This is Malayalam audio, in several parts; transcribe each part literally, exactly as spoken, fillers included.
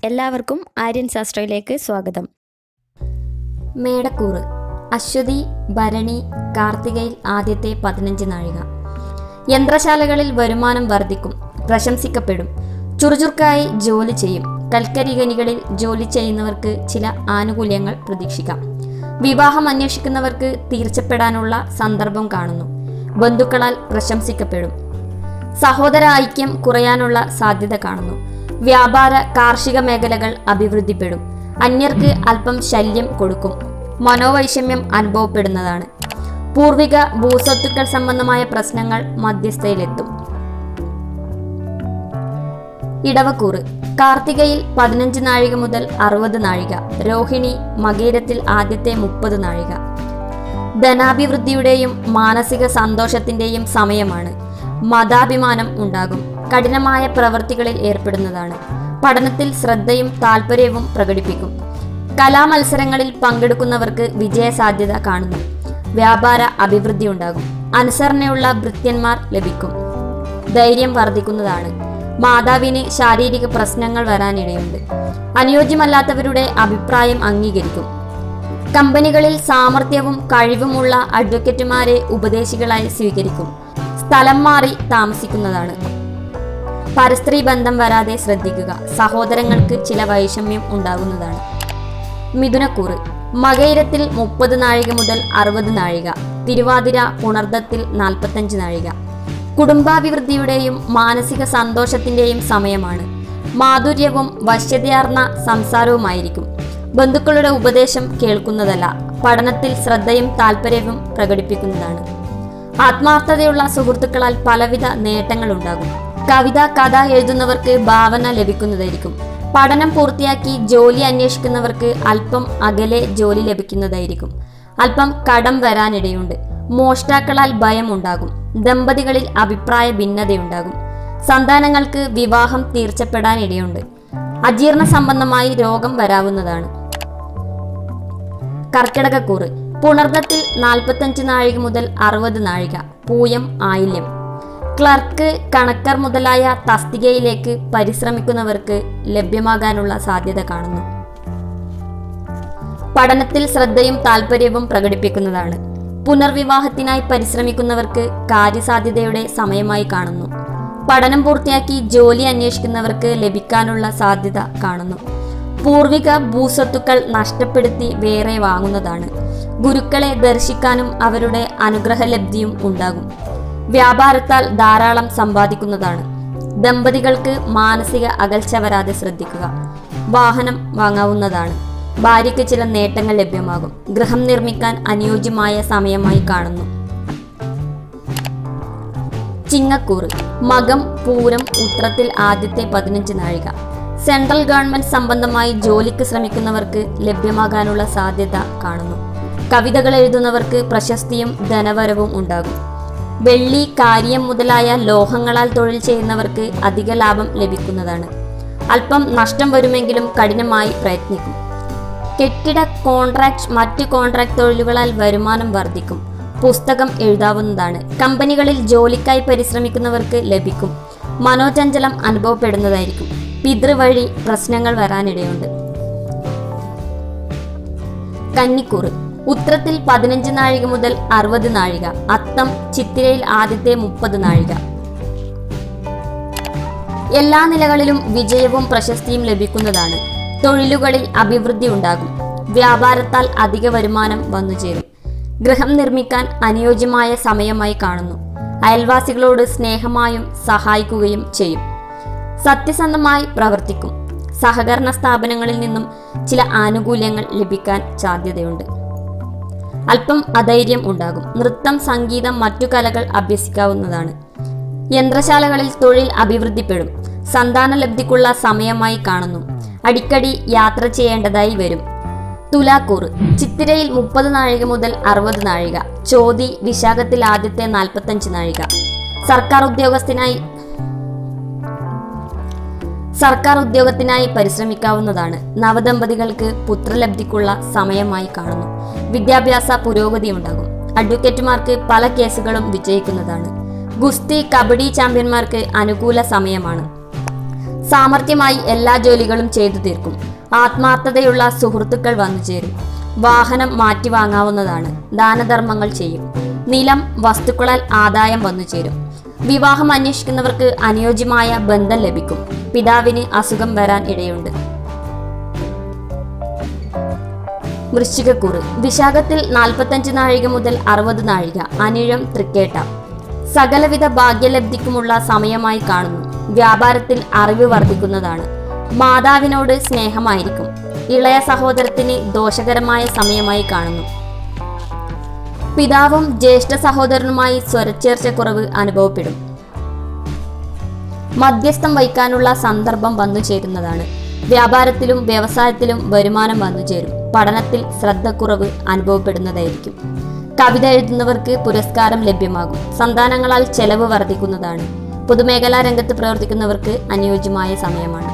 എല്ലാവർക്കും ആര്യൻ ശാസ്ത്രയിലേക്ക് സ്വാഗതം. മേടക്കൂറ് അശ്വതി, ഭരണി, കാർത്തികയിൽ ആദ്യത്തെ പതിനഞ്ച് നാഴിക. യന്ത്രശാലകളിൽ വരുമാനം വർദ്ധിക്കും, പ്രശംസിക്കപ്പെടും. ചുറുചുറുക്കായി ജോലി ചെയ്യും. കൽക്കരി ഖനികളിൽ ജോലി ചെയ്യുന്നവർക്ക് ചില ആനുകൂല്യങ്ങൾ പ്രതീക്ഷിക്കാം. വിവാഹം അന്വേഷിക്കുന്നവർക്ക് തീർച്ചപ്പെടാനുള്ള സന്ദർഭം കാണുന്നു. ബന്ധുക്കളാൽ പ്രശംസിക്കപ്പെടും. സഹോദര ഐക്യം കുറയാനുള്ള സാധ്യത കാണുന്നു. വ്യാപാര കാർഷിക മേഖലകൾ അഭിവൃദ്ധിപ്പെടും. അന്യർക്ക് അല്പം ശല്യം കൊടുക്കും. മനോവൈഷമ്യം അനുഭവപ്പെടുന്നതാണ്. പൂർവിക ഭൂസ്വത്തുക്കൾ സംബന്ധമായ പ്രശ്നങ്ങൾ മധ്യസ്ഥയിലെത്തും. ഇടവക്കൂറ് കാർത്തികയിൽ പതിനഞ്ച് നാഴിക മുതൽ അറുപത് നാഴിക. രോഹിണി മകയിരത്തിൽ ആദ്യത്തെ മുപ്പത് നാഴിക. ധനാഭിവൃദ്ധിയുടെയും മാനസിക സന്തോഷത്തിന്റെയും സമയമാണ്. മതാഭിമാനം ഉണ്ടാകും. കഠിനമായ പ്രവൃത്തികളിൽ ഏർപ്പെടുന്നതാണ്. പഠനത്തിൽ ശ്രദ്ധയും താല്പര്യവും പ്രകടിപ്പിക്കും. കലാമത്സരങ്ങളിൽ പങ്കെടുക്കുന്നവർക്ക് വിജയസാധ്യത കാണുന്നു. വ്യാപാര അഭിവൃദ്ധി ഉണ്ടാകും. അനുസരണയുള്ള ഭൃത്യന്മാർ ലഭിക്കും. ധൈര്യം വർദ്ധിക്കുന്നതാണ്. മാതാവിന് ശാരീരിക പ്രശ്നങ്ങൾ വരാനിടയുണ്ട്. അനുയോജ്യമല്ലാത്തവരുടെ അഭിപ്രായം അംഗീകരിക്കും. കമ്പനികളിൽ സാമർഥ്യവും കഴിവുമുള്ള അഡ്വക്കേറ്റുമാരെ ഉപദേശികളായി സ്വീകരിക്കും. സ്ഥലം മാറി താമസിക്കുന്നതാണ്. പരസ്ത്രീ ബന്ധം വരാതെ ശ്രദ്ധിക്കുക. സഹോദരങ്ങൾക്ക് ചില വൈഷമ്യം ഉണ്ടാകുന്നതാണ്. മിഥുനക്കൂറ് മകയിരത്തിൽ മുപ്പത് നാഴിക മുതൽ അറുപത് നാഴിക. തിരുവാതിര പുണർദത്തിൽ നാൽപ്പത്തഞ്ച് നാഴിക. കുടുംബാഭിവൃദ്ധിയുടെയും മാനസിക സന്തോഷത്തിന്റെയും സമയമാണ്. മാധുര്യവും വശ്യതയാർന്ന സംസാരവുമായിരിക്കും. ബന്ധുക്കളുടെ ഉപദേശം കേൾക്കുന്നതല്ല. പഠനത്തിൽ ശ്രദ്ധയും താല്പര്യവും പ്രകടിപ്പിക്കുന്നതാണ്. ആത്മാർത്ഥതയുള്ള സുഹൃത്തുക്കളാൽ പലവിധ നേട്ടങ്ങൾ ഉണ്ടാകും. കവിത, കഥ എഴുതുന്നവർക്ക് ഭാവന ലഭിക്കുന്നതായിരിക്കും. പഠനം പൂർത്തിയാക്കി ജോലി അന്വേഷിക്കുന്നവർക്ക് അല്പം അകലെ ജോലി ലഭിക്കുന്നതായിരിക്കും. അല്പം കടം വരാനിടയുണ്ട്. മോഷ്ടാക്കളാൽ ഭയം ഉണ്ടാകും. ദമ്പതികളിൽ അഭിപ്രായ ഭിന്നതയുണ്ടാകും. സന്താനങ്ങൾക്ക് വിവാഹം തീർച്ചപ്പെടാനിടയുണ്ട്. അജീർണ സംബന്ധമായി രോഗം വരാവുന്നതാണ്. കർക്കിടകക്കൂറ് പുണർദത്തിൽ നാൽപ്പത്തഞ്ച് നാഴിക മുതൽ അറുപത് നാഴിക. പൂയം ആയില്യം. ക്ലർക്ക്, കണക്കർ മുതലായ തസ്തികയിലേക്ക് പരിശ്രമിക്കുന്നവർക്ക് ലഭ്യമാകാനുള്ള സാധ്യത കാണുന്നു. പഠനത്തിൽ ശ്രദ്ധയും താല്പര്യവും പ്രകടിപ്പിക്കുന്നതാണ്. പുനർവിവാഹത്തിനായി പരിശ്രമിക്കുന്നവർക്ക് കാര്യസാധ്യതയുടെ സമയമായി കാണുന്നു. പഠനം പൂർത്തിയാക്കി ജോലി അന്വേഷിക്കുന്നവർക്ക് ലഭിക്കാനുള്ള സാധ്യത കാണുന്നു. പൂർവിക ഭൂസ്വത്തുക്കൾ നഷ്ടപ്പെടുത്തി വേറെ വാങ്ങുന്നതാണ്. ഗുരുക്കളെ ദർശിക്കാനും അവരുടെ അനുഗ്രഹലബ്ധിയും ഉണ്ടാകും. വ്യാപാരത്താൽ ധാരാളം സമ്പാദിക്കുന്നതാണ്. ദമ്പതികൾക്ക് മാനസിക അകൽച്ച വരാതെ ശ്രദ്ധിക്കുക. വാഹനം വാങ്ങാവുന്നതാണ്. ഭാര്യയ്ക്ക് ചില നേട്ടങ്ങൾ ലഭ്യമാകും. ഗൃഹം നിർമ്മിക്കാൻ അനുയോജ്യമായ സമയമായി കാണുന്നു. ചിങ്ങക്കൂറ് മകം, പൂരം, ഉത്രത്തിൽ ആദ്യത്തെ പതിനഞ്ച് നാഴിക. സെൻട്രൽ ഗവൺമെന്റ് സംബന്ധമായി ജോലിക്ക് ശ്രമിക്കുന്നവർക്ക് ലഭ്യമാകാനുള്ള സാധ്യത കാണുന്നു. കവിതകൾ എഴുതുന്നവർക്ക് പ്രശസ്തിയും ധനവരവും ഉണ്ടാകും. വെള്ളി, കാര്യം മുതലായ ലോഹങ്ങളാൽ തൊഴിൽ ചെയ്യുന്നവർക്ക് അധിക ലാഭം ലഭിക്കുന്നതാണ്. അല്പം നഷ്ടം വരുമെങ്കിലും കഠിനമായി പ്രയത്നിക്കും. കെട്ടിട കോൺട്രാക്ട്, മറ്റ് കോൺട്രാക്ട് തൊഴിലുകളാൽ വരുമാനം വർദ്ധിക്കും. പുസ്തകം എഴുതാവുന്നതാണ്. കമ്പനികളിൽ ജോലിക്കായി പരിശ്രമിക്കുന്നവർക്ക് ലഭിക്കും. മനോചഞ്ചലം അനുഭവപ്പെടുന്നതായിരിക്കും. പിതൃവഴി പ്രശ്നങ്ങൾ വരാനിടയുണ്ട്. കന്നിക്കൂറ് ഉത്രത്തിൽ പതിനഞ്ച് നാഴിക മുതൽ അറുപത് നാഴിക. അത്തം, ചിത്തിരയിൽ ആദ്യത്തെ മുപ്പത് നാഴിക. എല്ലാ നിലകളിലും വിജയവും പ്രശസ്തിയും ലഭിക്കുന്നതാണ്. തൊഴിലുകളിൽ അഭിവൃദ്ധി ഉണ്ടാകും. വ്യാപാരത്താൽ അധിക വരുമാനം വന്നുചേരും. ഗൃഹം നിർമ്മിക്കാൻ അനുയോജ്യമായ സമയമായി കാണുന്നു. അയൽവാസികളോട് സ്നേഹമായും സഹായിക്കുകയും ചെയ്യും. സത്യസന്ധമായി പ്രവർത്തിക്കും. സഹകരണ സ്ഥാപനങ്ങളിൽ നിന്നും ചില ആനുകൂല്യങ്ങൾ ലഭിക്കാൻ സാധ്യതയുണ്ട്. അല്പം അധൈര്യം ഉണ്ടാകും. നൃത്തം, സംഗീതം, മറ്റു കലകൾ അഭ്യസിക്കാവുന്നതാണ്. യന്ത്രശാലകളിൽ തൊഴിൽ അഭിവൃദ്ധിപ്പെടും. സന്താന ലബ്ധിക്കുള്ള സമയമായി കാണുന്നു. അടിക്കടി യാത്ര ചെയ്യേണ്ടതായി വരും. തുലാക്കൂറ് ചിത്തിരയിൽ മുപ്പത് നാഴിക മുതൽ അറുപത് നാഴിക. ചോതി, വിശാഖത്തിൽ ആദ്യത്തെ നാൽപ്പത്തഞ്ച് നാഴിക. സർക്കാർ ഉദ്യോഗസ്ഥനായി സർക്കാർ ഉദ്യോഗത്തിനായി പരിശ്രമിക്കാവുന്നതാണ്. നവദമ്പതികൾക്ക് പുത്രലബ്ധിക്കുള്ള സമയമായി കാണുന്നു. വിദ്യാഭ്യാസ പുരോഗതി ഉണ്ടാകും. അഡ്വക്കേറ്റുമാർക്ക് പല കേസുകളും വിജയിക്കുന്നതാണ്. ഗുസ്തി, കബഡി ചാമ്പ്യന്മാർക്ക് അനുകൂല സമയമാണ്. സാമർഥ്യമായി എല്ലാ ജോലികളും ചെയ്തു തീർക്കും. ആത്മാർത്ഥതയുള്ള സുഹൃത്തുക്കൾ വന്നു ചേരും. വാഹനം മാറ്റി വാങ്ങാവുന്നതാണ്. ദാനധർമ്മങ്ങൾ ചെയ്യും. നിലം, വസ്തുക്കളാൽ ആദായം വന്നു ചേരും. വിവാഹം അന്വേഷിക്കുന്നവർക്ക് അനുയോജ്യമായ ബന്ധം ലഭിക്കും. പിതാവിന് അസുഖം വരാൻ ഇടയുണ്ട്. വൃശ്ചികക്കൂറ്. വിശാഖത്തിൽ നാൽപ്പത്തഞ്ച് നാഴിക മുതൽ അറുപത് നാഴിക. അനിഴം, തൃക്കേട്ട. സകലവിധ ഭാഗ്യലബ്ധിക്കുമുള്ള സമയമായി കാണുന്നു. വ്യാപാരത്തിൽ അറിവ് വർദ്ധിക്കുന്നതാണ്. മാതാവിനോട് സ്നേഹമായിരിക്കും. ഇളയ സഹോദരത്തിന് ദോഷകരമായ സമയമായി കാണുന്നു. പിതാവും ജ്യേഷ്ഠ സഹോദരനുമായി സ്വരച്ചേർച്ചക്കുറവ് അനുഭവപ്പെടും. മധ്യസ്ഥം വഹിക്കാനുള്ള സന്ദർഭം വന്നു ചേരുന്നതാണ്. വ്യാപാരത്തിലും വ്യവസായത്തിലും വരുമാനം വന്നു ചേരും. പഠനത്തിൽ ശ്രദ്ധക്കുറവ് അനുഭവപ്പെടുന്നതായിരിക്കും. കവിത എഴുതുന്നവർക്ക് പുരസ്കാരം ലഭ്യമാകും. സന്താനങ്ങളാൽ ചെലവ് വർദ്ധിക്കുന്നതാണ്. പൊതുമേഖലാ രംഗത്ത് പ്രവർത്തിക്കുന്നവർക്ക് അനുയോജ്യമായ സമയമാണ്.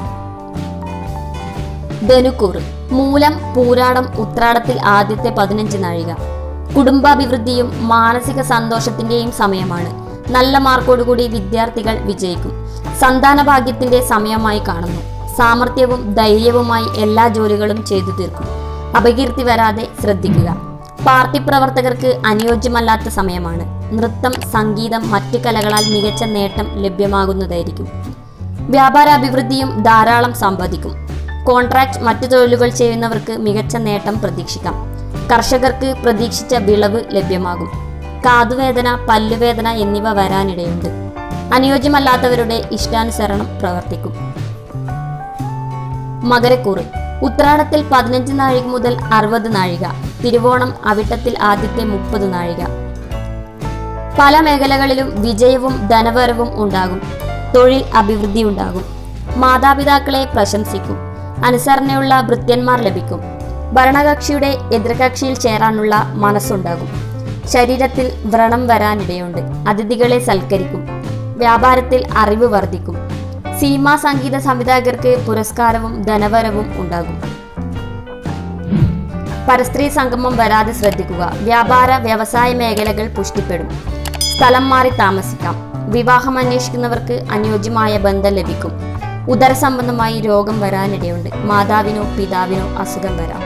ധനുക്കൂറ്. മൂലം, പൂരാടം, ഉത്രാടത്തിൽ ആദ്യത്തെ പതിനഞ്ച് നാഴിക. കുടുംബാഭിവൃദ്ധിയും മാനസിക സന്തോഷത്തിന്റെയും സമയമാണ്. നല്ല മാർക്കോടുകൂടി വിദ്യാർത്ഥികൾ വിജയിക്കും. സന്താന ഭാഗ്യത്തിന്റെ സമയമായി കാണുന്നു. സാമർഥ്യവും ധൈര്യവുമായി എല്ലാ ജോലികളും ചെയ്തു തീർക്കും. അപകീർത്തി വരാതെ ശ്രദ്ധിക്കുക. പാർട്ടി പ്രവർത്തകർക്ക് അനുയോജ്യമല്ലാത്ത സമയമാണ്. നൃത്തം, സംഗീതം, മറ്റു കലകളാൽ മികച്ച നേട്ടം ലഭ്യമാകുന്നതായിരിക്കും. വ്യാപാരാഭിവൃദ്ധിയും ധാരാളം സമ്പാദിക്കും. കോൺട്രാക്ട്, മറ്റു തൊഴിലുകൾ ചെയ്യുന്നവർക്ക് മികച്ച നേട്ടം പ്രതീക്ഷിക്കാം. കർഷകർക്ക് പ്രതീക്ഷിച്ച വിളവ് ലഭ്യമാകും. കാതുവേദന, പല്ലുവേദന എന്നിവ വരാനിടയുണ്ട്. അനുയോജ്യമല്ലാത്തവരുടെ ഇഷ്ടാനുസരണം പ്രവർത്തിക്കും. മകരക്കൂറ്. ഉത്രാടത്തിൽ പതിനഞ്ച് നാഴിക മുതൽ അറുപത് നാഴിക. തിരുവോണം, അവിട്ടത്തിൽ ആദ്യത്തെ മുപ്പത് നാഴിക. പല മേഖലകളിലും വിജയവും ധനവരവും ഉണ്ടാകും. തൊഴിൽ അഭിവൃദ്ധി ഉണ്ടാകും. മാതാപിതാക്കളെ പ്രശംസിക്കും. അനുസരണയുള്ള ഭൃത്യന്മാർ ലഭിക്കും. ഭരണകക്ഷിയുടെ എതിർകക്ഷിയിൽ ചേരാനുള്ള മനസ്സുണ്ടാകും. ശരീരത്തിൽ വ്രണം വരാനിടയുണ്ട്. അതിഥികളെ സൽക്കരിക്കും. വ്യാപാരത്തിൽ അറിവ് വർദ്ധിക്കും. സിനിമാ സംഗീത സംവിധായകർക്ക് പുരസ്കാരവും ധനവരവും ഉണ്ടാകും. പരസ്ത്രീ സംഗമം വരാതെ ശ്രദ്ധിക്കുക. വ്യാപാര വ്യവസായ മേഖലകൾ പുഷ്ടിപ്പെടും. സ്ഥലം മാറി താമസിക്കാം. വിവാഹം അന്വേഷിക്കുന്നവർക്ക് അനുയോജ്യമായ ബന്ധം ലഭിക്കും. ഉദര സംബന്ധമായി രോഗം വരാനിടയുണ്ട്. മാതാവിനോ പിതാവിനോ അസുഖം വരാം.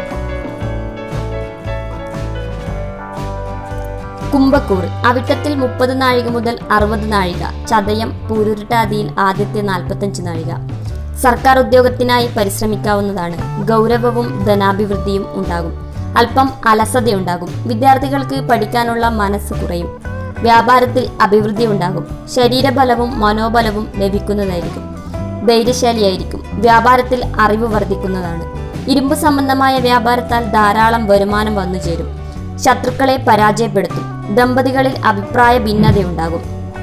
കുംഭക്കൂറ്. അവിട്ടത്തിൽ മുപ്പത് നാഴിക മുതൽ അറുപത് നാഴിക. ചതയം, പൂരുരുട്ടാതിയിൽ ആദ്യത്തെ നാൽപ്പത്തഞ്ച് നാഴിക. സർക്കാർ ഉദ്യോഗത്തിനായി പരിശ്രമിക്കാവുന്നതാണ്. ഗൗരവവും ധനാഭിവൃദ്ധിയും ഉണ്ടാകും. അല്പം അലസതയുണ്ടാകും. വിദ്യാർത്ഥികൾക്ക് പഠിക്കാനുള്ള മനസ്സ് കുറയും. വ്യാപാരത്തിൽ അഭിവൃദ്ധി ഉണ്ടാകും. ശരീരബലവും മനോബലവും ലഭിക്കുന്നതായിരിക്കും. ധൈര്യശാലിയായിരിക്കും. വ്യാപാരത്തിൽ അറിവ് വർദ്ധിക്കുന്നതാണ്. ഇരുമ്പ് സംബന്ധമായ വ്യാപാരത്താൽ ധാരാളം വരുമാനം വന്നു ചേരും. ശത്രുക്കളെ പരാജയപ്പെടുത്തും. ദമ്പതികളിൽ അഭിപ്രായ ഭിന്നതയുണ്ടാകും.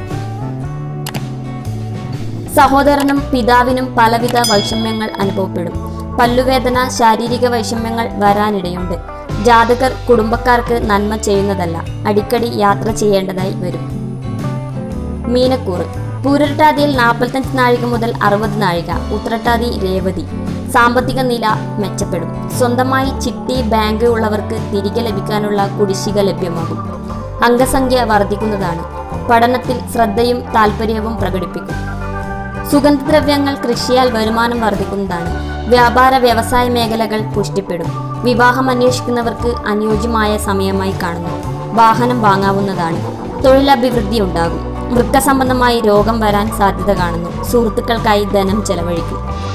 സഹോദരനും പിതാവിനും പലവിധ വൈഷമ്യങ്ങൾ അനുഭവപ്പെടും. പല്ലുവേദന, ശാരീരിക വൈഷമ്യങ്ങൾ വരാനിടയുണ്ട്. ജാതകർ കുടുംബക്കാർക്ക് നന്മ ചെയ്യുന്നതല്ല. അടിക്കടി യാത്ര ചെയ്യേണ്ടതായി വരും. മീനക്കൂറ്. പൂരുരുട്ടാതിയിൽ നാൽപ്പത്തഞ്ച് നാഴിക മുതൽ അറുപത് നാഴിക. ഉത്രട്ടാതി, രേവതി. സാമ്പത്തിക നില മെച്ചപ്പെടും. സ്വന്തമായി ചിട്ടി, ബാങ്ക് ഉള്ളവർക്ക് തിരികെ ലഭിക്കാനുള്ള കുടിശ്ശിക ലഭ്യമാകും. അംഗസംഖ്യ വർദ്ധിക്കുന്നതാണ്. പഠനത്തിൽ ശ്രദ്ധയും താല്പര്യവും പ്രകടിപ്പിക്കും. സുഗന്ധദ്രവ്യങ്ങൾ, കൃഷിയാൽ വരുമാനം വർദ്ധിക്കുന്നതാണ്. വ്യാപാര വ്യവസായ മേഖലകൾ പുഷ്ടിപ്പെടും. വിവാഹം അന്വേഷിക്കുന്നവർക്ക് അനുയോജ്യമായ സമയമായി കാണുന്നു. വാഹനം വാങ്ങാവുന്നതാണ്. തൊഴിലഭിവൃദ്ധി ഉണ്ടാകും. വൃക്ക സംബന്ധമായി രോഗം വരാൻ സാധ്യത കാണുന്നു. സുഹൃത്തുക്കൾക്കായി ധനം ചെലവഴിക്കും.